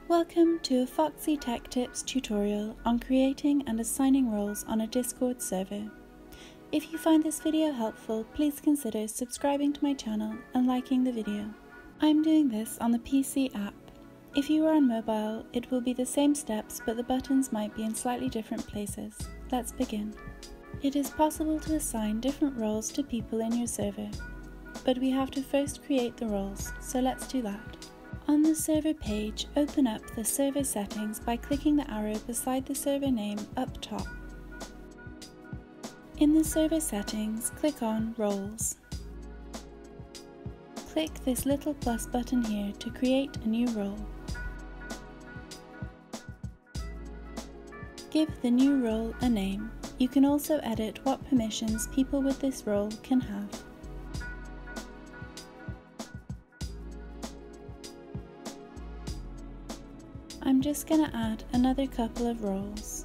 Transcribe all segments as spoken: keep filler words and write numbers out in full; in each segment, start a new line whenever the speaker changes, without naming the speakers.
Welcome to a Foxy Tech Tips tutorial on creating and assigning roles on a Discord server. If you find this video helpful, please consider subscribing to my channel and liking the video. I'm doing this on the P C app. If you are on mobile, it will be the same steps, but the buttons might be in slightly different places. Let's begin. It is possible to assign different roles to people in your server, but we have to first create the roles, so let's do that. On the server page, open up the server settings by clicking the arrow beside the server name up top. In the server settings, click on Roles. Click this little plus button here to create a new role. Give the new role a name. You can also edit what permissions people with this role can have. I'm just going to add another couple of roles.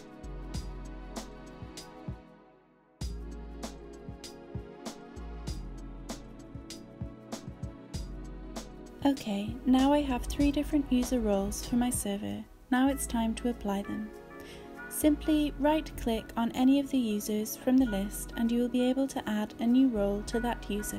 Okay, now I have three different user roles for my server. Now it's time to apply them. Simply right-click on any of the users from the list and you will be able to add a new role to that user.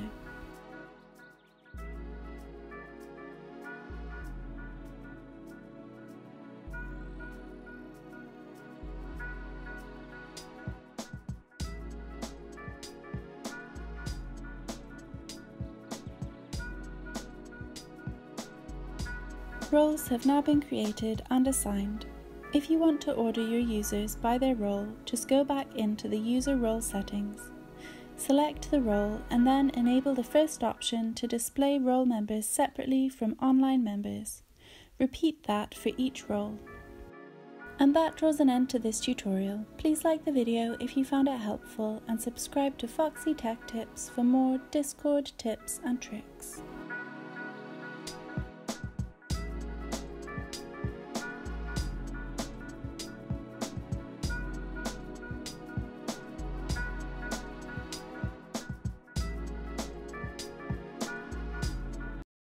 Roles have now been created and assigned. If you want to order your users by their role, just go back into the user role settings. Select the role and then enable the first option to display role members separately from online members. Repeat that for each role. And that draws an end to this tutorial. Please like the video if you found it helpful and subscribe to Foxy Tech Tips for more Discord tips and tricks.